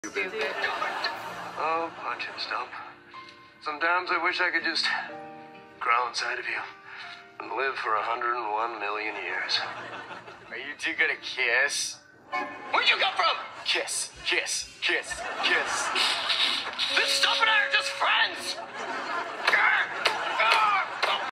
Stupid. Oh, punch it, Stump. Sometimes I wish I could just crawl inside of you and live for 101 million years. Are you two gonna kiss? Where'd you come from? Kiss, kiss, kiss, kiss.